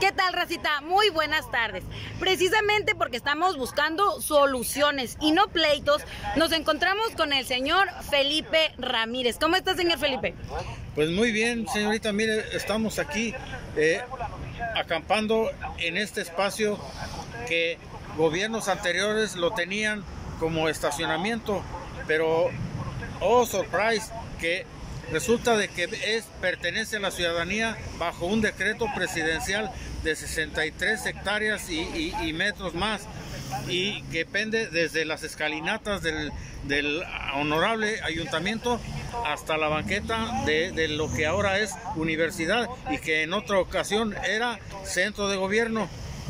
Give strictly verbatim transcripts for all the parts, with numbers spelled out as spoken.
¿Qué tal, racita? Muy buenas tardes. Precisamente porque estamos buscando soluciones y no pleitos, nos encontramos con el señor Felipe Ramírez. ¿Cómo está, señor Felipe? Pues muy bien, señorita. Mire, estamos aquí eh, acampando en este espacio que gobiernos anteriores lo tenían como estacionamiento, pero oh surprise, que resulta de que es, pertenece a la ciudadanía bajo un decreto presidencial de sesenta y tres hectáreas y, y, y metros más, y que pende desde las escalinatas del, del honorable ayuntamiento hasta la banqueta de, de lo que ahora es universidad y que en otra ocasión era centro de gobierno.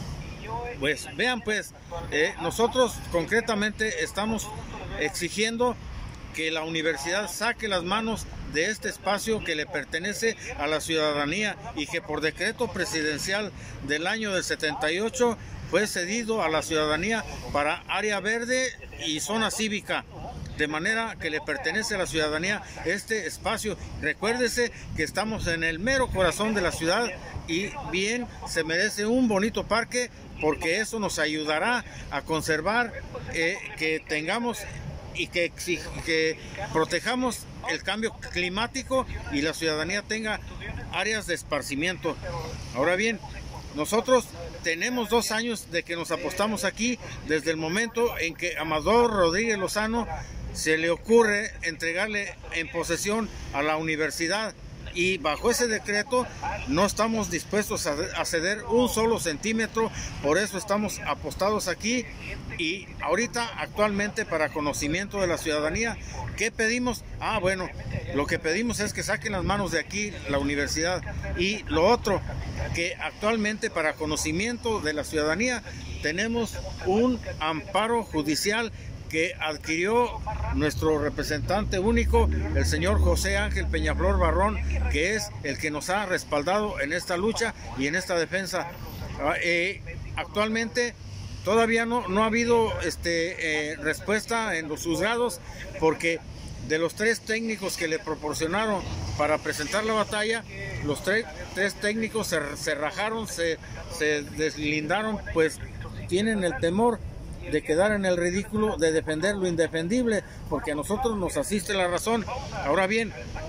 Pues vean, pues eh, nosotros concretamente estamos exigiendo que la universidad saque las manos de este espacio que le pertenece a la ciudadanía y que por decreto presidencial del año del setenta y ocho fue cedido a la ciudadanía para área verde y zona cívica, de manera que le pertenece a la ciudadanía este espacio. Recuérdese que estamos en el mero corazón de la ciudad y bien se merece un bonito parque, porque eso nos ayudará a conservar eh, que tengamos y que, que protejamos el cambio climático y la ciudadanía tenga áreas de esparcimiento. Ahora bien, nosotros tenemos dos años de que nos apostamos aquí, desde el momento en que Amador Rodríguez Lozano se le ocurre entregarle en posesión a la universidad, y bajo ese decreto no estamos dispuestos a ceder un solo centímetro. Por eso estamos apostados aquí. Y ahorita, actualmente, para conocimiento de la ciudadanía, ¿qué pedimos? Ah, bueno, lo que pedimos es que saquen las manos de aquí la universidad. Y lo otro, que actualmente, para conocimiento de la ciudadanía, tenemos un amparo judicial que adquirió nuestro representante único, el señor José Ángel Peñaflor Barrón, que es el que nos ha respaldado en esta lucha y en esta defensa. Eh, actualmente todavía no, no ha habido este, eh, respuesta en los juzgados, porque de los tres técnicos que le proporcionaron para presentar la batalla, los tres, tres técnicos se, se rajaron, se, se deslindaron, pues tienen el temor de quedar en el ridículo de defender lo indefendible, porque a nosotros nos asiste la razón. Ahora bien,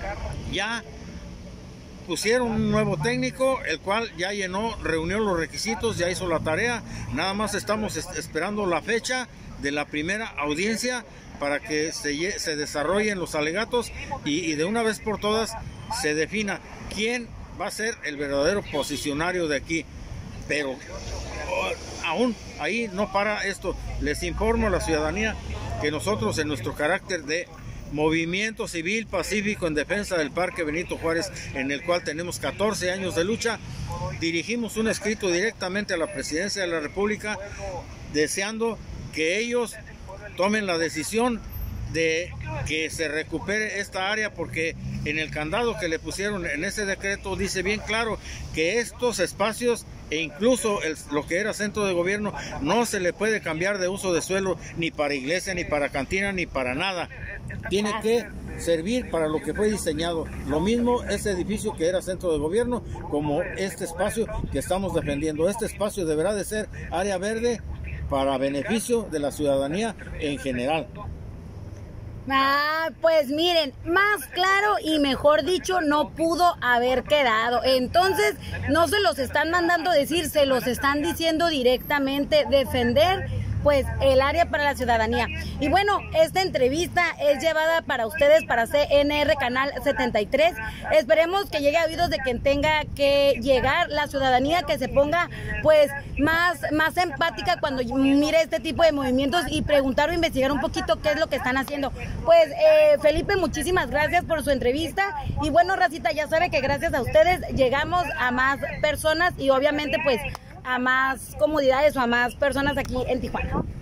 ya pusieron un nuevo técnico, el cual ya llenó, reunió los requisitos, ya hizo la tarea. Nada más estamos esperando la fecha de la primera audiencia para que se, se desarrollen los alegatos y, y de una vez por todas se defina quién va a ser el verdadero posicionario de aquí. Pero aún ahí no para esto. Les informo a la ciudadanía que nosotros, en nuestro carácter de movimiento civil pacífico en defensa del Parque Benito Juárez, en el cual tenemos catorce años de lucha, dirigimos un escrito directamente a la Presidencia de la República deseando que ellos tomen la decisión de que se recupere esta área, porque en el candado que le pusieron en ese decreto dice bien claro que estos espacios e incluso el, lo que era centro de gobierno no se le puede cambiar de uso de suelo ni para iglesia, ni para cantina, ni para nada. Tiene que servir para lo que fue diseñado. Lo mismo ese edificio que era centro de gobierno como este espacio que estamos defendiendo. Este espacio deberá de ser área verde para beneficio de la ciudadanía en general. Ah, pues miren, más claro y mejor dicho no pudo haber quedado. Entonces no se los están mandando decir, se los están diciendo directamente, defender pues el área para la ciudadanía. Y bueno, esta entrevista es llevada para ustedes para C N R Canal setenta y tres. Esperemos que llegue a oídos de quien tenga que llegar, la ciudadanía que se ponga pues más, más empática cuando mire este tipo de movimientos y preguntar o investigar un poquito qué es lo que están haciendo. Pues eh, Felipe, muchísimas gracias por su entrevista. Y bueno, racita, ya sabe que gracias a ustedes llegamos a más personas y obviamente pues a más comodidades o a más personas aquí en Tijuana.